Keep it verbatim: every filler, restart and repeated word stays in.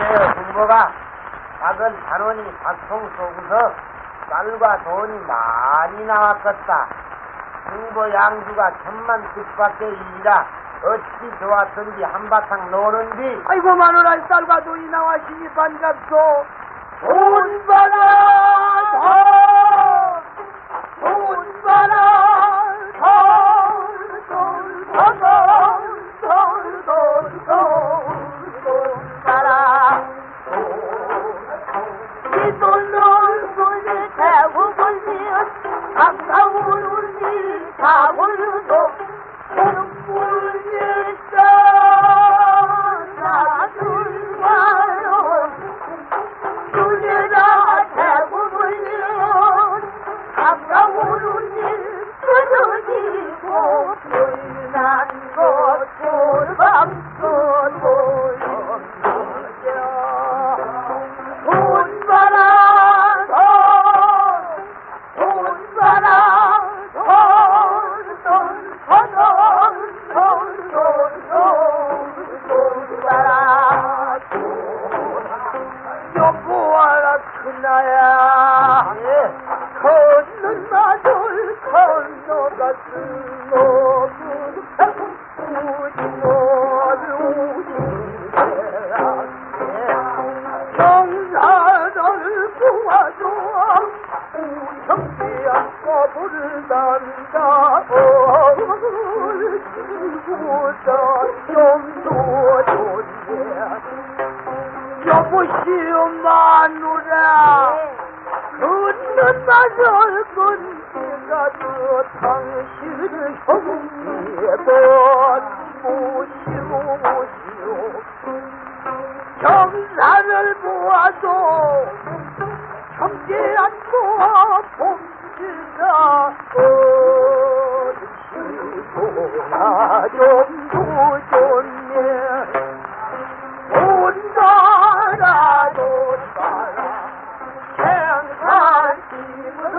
그래요, 중보가 작은 단원이 박통 쏘고서 쌀과 돈이 많이 나왔겠다. 중보 양주가 천만 뜻밖의 일이라 어찌 좋았던지 한바탕 노는디. 아이고 마누라 쌀과 돈이 나와시니 반갑소. 돈 받아 돈, 돈 받아 돈, 돈 받아 돈, 돈, 돈, 돈 받아. 이 돈을 손에 대고 걸면 아까운 우리 가물도 눈물이다 나들와요. 눈에다 대고 걸면 아까운 우리 끊어지고 불난 것 돌방서 돌려줘. 돈 받아 돈, 돈 받아 돈, 돈 받아 돈, 돈, 돈, 돈 받아 돈. 여보아라 큰아야 걷는 마들 건너가 쓰노는 우리 너를 우리라 경사를 도와줘. 우리 형제야 거부를 난다. 친구다 좀 도와줬네. 여보시오 마누라 걷는 마들 건지가 더 당신을 형제도 모시오 모시오. 경사를 보아도 형제 안고 봄지가 어디시구나 좀 도줬네. 돈 받아 돈 받아 생산 힘을